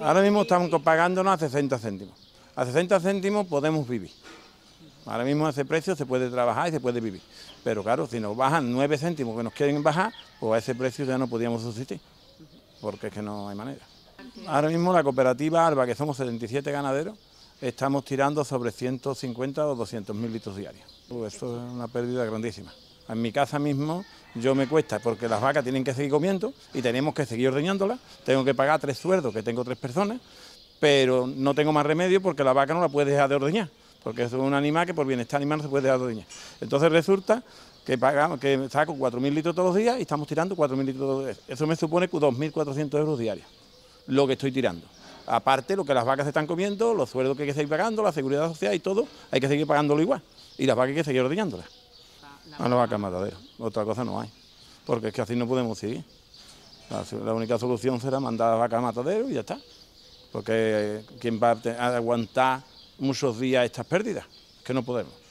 Ahora mismo estamos pagándonos a 60 céntimos. A 60 céntimos podemos vivir. Ahora mismo a ese precio se puede trabajar y se puede vivir. Pero claro, si nos bajan 9 céntimos que nos quieren bajar, pues a ese precio ya no podíamos subsistir, porque es que no hay manera. Ahora mismo la cooperativa Alba, que somos 77 ganaderos, estamos tirando sobre 150 o 200.000 litros diarios. Pues eso es una pérdida grandísima. En mi casa mismo yo me cuesta, porque las vacas tienen que seguir comiendo y tenemos que seguir ordeñándolas. Tengo que pagar 3 sueldos, que tengo 3 personas, pero no tengo más remedio porque la vaca no la puedes dejar de ordeñar, porque es un animal que por bienestar animal no se puede dejar de ordeñar. Entonces resulta que saco 4.000 litros todos los días y estamos tirando 4.000 litros todos los días. Eso me supone 2.400 euros diarios, lo que estoy tirando. Aparte, lo que las vacas están comiendo, los sueldos que hay que seguir pagando, la seguridad social y todo, hay que seguir pagándolo igual. Y las vacas hay que seguir ordeñándolas. A las vacas mataderas. Otra cosa no hay, porque es que así no podemos seguir. La única solución será mandar a las vacas al matadero y ya está. Porque ¿quién va a aguantar muchos días estas pérdidas? Que no podemos.